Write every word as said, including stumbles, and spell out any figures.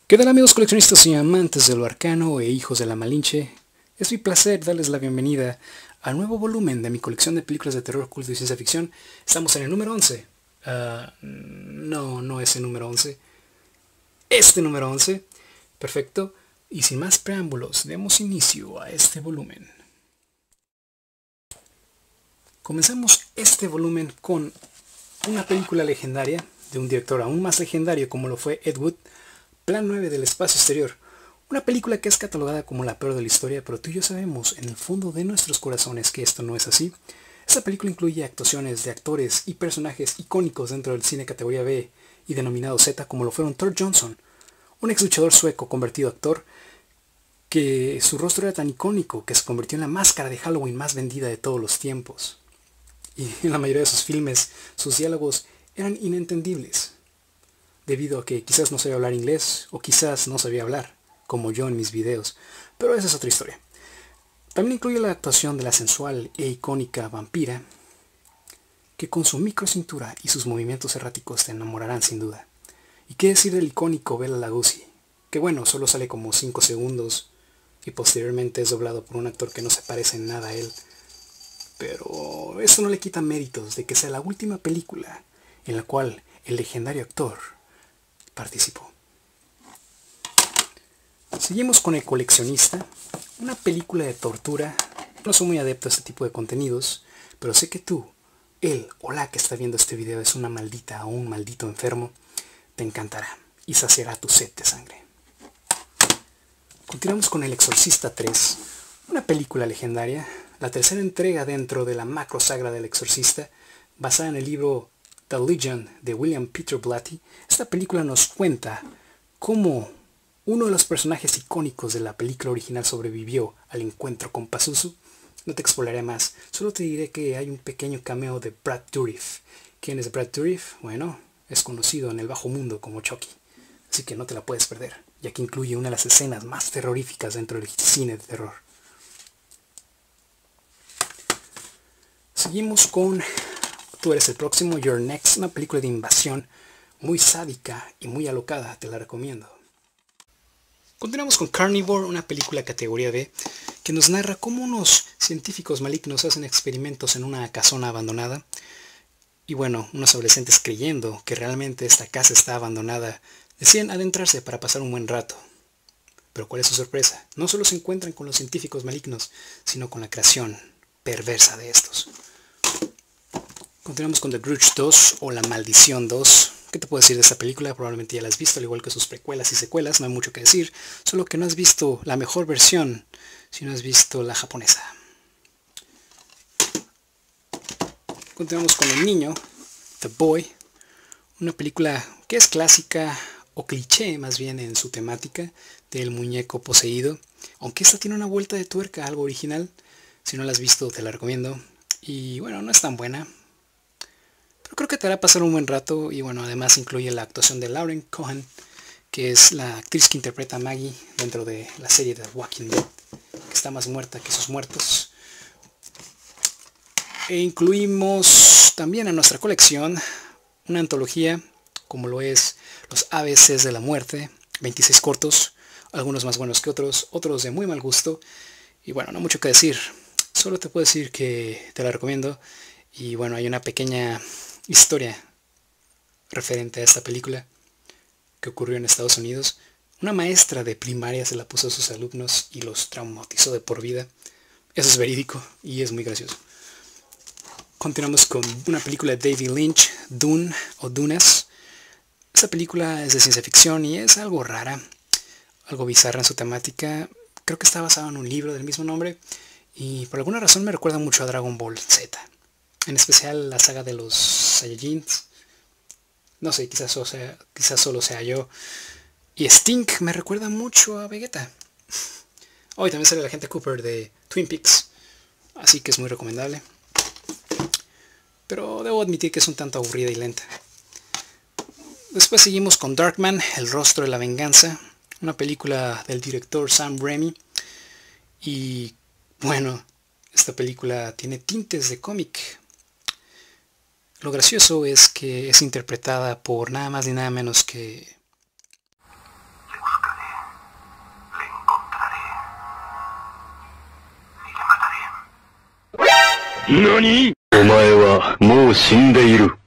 ¿Qué tal, amigos coleccionistas y amantes de lo arcano e hijos de la Malinche? Es mi placer darles la bienvenida al nuevo volumen de mi colección de películas de terror, culto y ciencia ficción. Estamos en el número once. Uh, no, no es el número once. Este número once. Perfecto. Y sin más preámbulos, demos inicio a este volumen. Comenzamos este volumen con una película legendaria de un director aún más legendario como lo fue Ed Wood, Plan nueve del espacio exterior. Una película que es catalogada como la peor de la historia, pero tú y yo sabemos en el fondo de nuestros corazones que esto no es así. Esta película incluye actuaciones de actores y personajes icónicos dentro del cine categoría B y denominado Z, como lo fueron Thor Johnson, un ex luchador sueco convertido a actor, que su rostro era tan icónico que se convirtió en la máscara de Halloween más vendida de todos los tiempos. Y en la mayoría de sus filmes, sus diálogos eran inentendibles, debido a que quizás no sabía hablar inglés o quizás no sabía hablar, como yo en mis videos, pero esa es otra historia. También incluye la actuación de la sensual e icónica vampira, que con su micro cintura y sus movimientos erráticos te enamorarán sin duda. Y qué decir del icónico Bela Lugosi, que bueno, solo sale como cinco segundos y posteriormente es doblado por un actor que no se parece en nada a él, pero eso no le quita méritos de que sea la última película en la cual el legendario actor participó. Seguimos con El coleccionista, una película de tortura. No soy muy adepto a este tipo de contenidos, pero sé que tú, él o la que está viendo este video es una maldita o un maldito enfermo. Te encantará y saciará tu sed de sangre. Continuamos con El exorcista tres, una película legendaria, la tercera entrega dentro de la macro saga del exorcista, basada en el libro The Legend de William Peter Blatty. Esta película nos cuenta cómo uno de los personajes icónicos de la película original sobrevivió al encuentro con Pazuzu. No te expolaré más, solo te diré que hay un pequeño cameo de Brad Dourif. ¿Quién es Brad Dourif? Bueno, es conocido en el bajo mundo como Chucky, así que no te la puedes perder, ya que incluye una de las escenas más terroríficas dentro del cine de terror. Seguimos con Tú eres el próximo, You're Next, una película de invasión muy sádica y muy alocada, te la recomiendo. Continuamos con Carnivore, una película categoría B, que nos narra cómo unos científicos malignos hacen experimentos en una casona abandonada. Y bueno, unos adolescentes, creyendo que realmente esta casa está abandonada, deciden adentrarse para pasar un buen rato. Pero ¿cuál es su sorpresa? No solo se encuentran con los científicos malignos, sino con la creación perversa de estos. Continuamos con The Grudge dos o La Maldición dos. ¿Qué te puedo decir de esta película? Probablemente ya la has visto, al igual que sus precuelas y secuelas, no hay mucho que decir, solo que no has visto la mejor versión, si no has visto la japonesa. Continuamos con El Niño, The Boy, una película que es clásica o cliché más bien en su temática del muñeco poseído, aunque esta tiene una vuelta de tuerca, algo original. Si no la has visto te la recomiendo, y bueno, no es tan buena, pero creo que te hará pasar un buen rato. Y bueno, además incluye la actuación de Lauren Cohan, que es la actriz que interpreta a Maggie dentro de la serie de Walking Dead, que está más muerta que sus muertos. E incluimos también en nuestra colección una antología, como lo es Los A B Cs de la Muerte, veintiséis cortos, algunos más buenos que otros, otros de muy mal gusto. Y bueno, no mucho que decir, solo te puedo decir que te la recomiendo. Y bueno, hay una pequeña historia referente a esta película que ocurrió en Estados Unidos. Una maestra de primaria se la puso a sus alumnos y los traumatizó de por vida. Eso es verídico y es muy gracioso. Continuamos con una película de David Lynch, Dune o Dunas. Esta película es de ciencia ficción y es algo rara, algo bizarra en su temática. Creo que está basado en un libro del mismo nombre y por alguna razón me recuerda mucho a Dragon Ball Z. En especial la saga de los Saiyajins. No sé, quizás, o sea, quizás solo sea yo. Y Sting me recuerda mucho a Vegeta. Hoy también sale la gente Cooper de Twin Peaks, así que es muy recomendable. Pero debo admitir que es un tanto aburrida y lenta. Después seguimos con Darkman, El rostro de la venganza, una película del director Sam Raimi. Y bueno, esta película tiene tintes de cómic. Lo gracioso es que es interpretada por nada más ni nada menos que 何？お前はもう死んでいる。